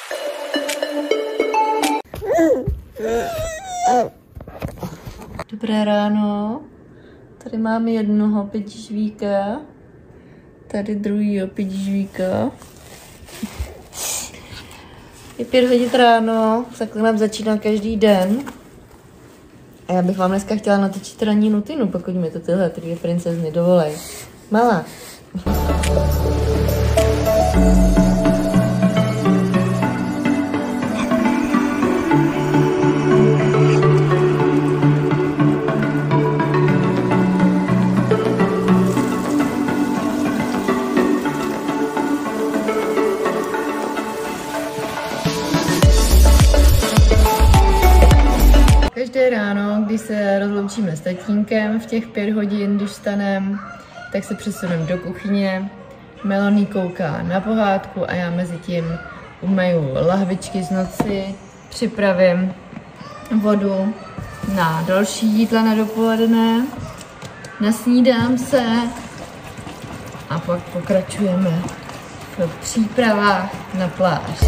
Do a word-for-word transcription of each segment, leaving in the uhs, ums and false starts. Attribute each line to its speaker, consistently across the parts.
Speaker 1: Dobré ráno. Tady máme jednoho pětižvíka. Tady druhýho pětižvíka. Je pět hodin ráno, takhle nám začíná každý den. A já bych vám dneska chtěla natočit ranní rutinu, pokud mi to tyhle dvě princezny dovolej. Malá. Každé ráno, když se rozloučíme s tatínkem v těch pět hodin, když vstanem, tak se přesuneme do kuchyně. Melanie kouká na pohádku a já mezi tím umeju lahvičky z noci, připravím vodu na další jídla na dopoledne, nasnídám se a pak pokračujeme v přípravách na pláž.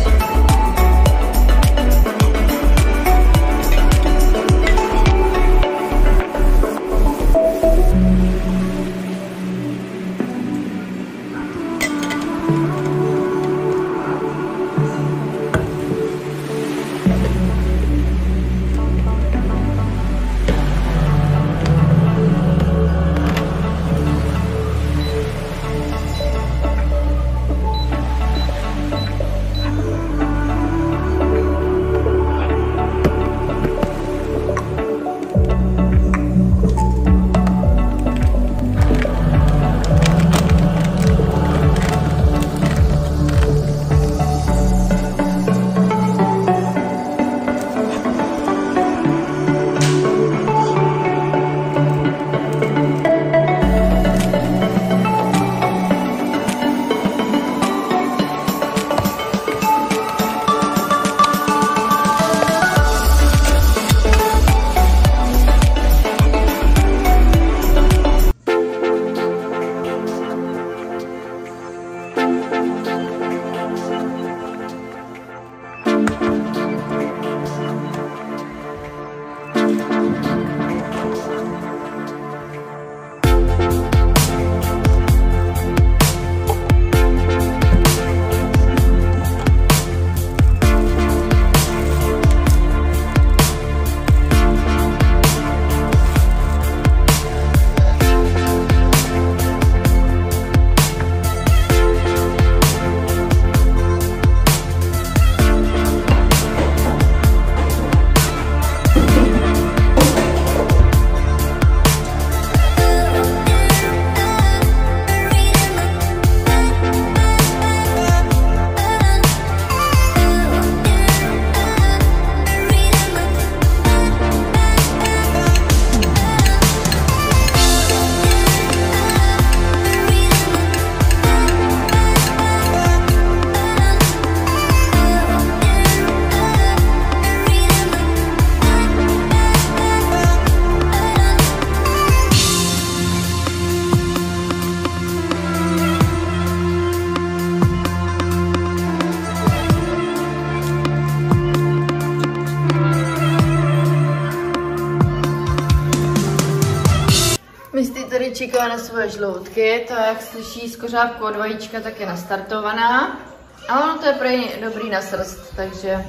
Speaker 1: Misty tady čeká na svoje žloutky, to jak slyší z kořávku od vajíčka, tak je nastartovaná. A ono to je pro ní dobrý na srst, takže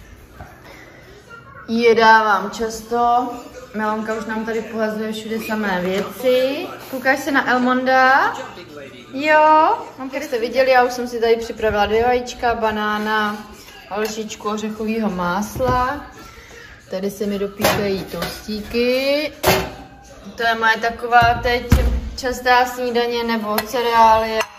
Speaker 1: ji dávám často. Melonka už nám tady pohazuje všude samé věci. Koukáš se na Elmonda? Jo, jak jste viděli, já už jsem si tady připravila dvě vajíčka, banána a lžičku ořechového másla. Tady se mi dopíkají tostíky. To je moje taková teď častá snídaně nebo cereálie.